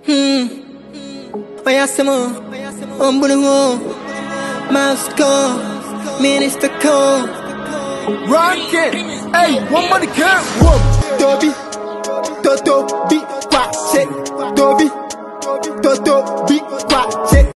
Oyasemo, Ombunungo, Moscow, Minister Cole. Rockin', hey, one money can't whoop. Toby, Toto, beat, watch it. Toby, Toto, beat,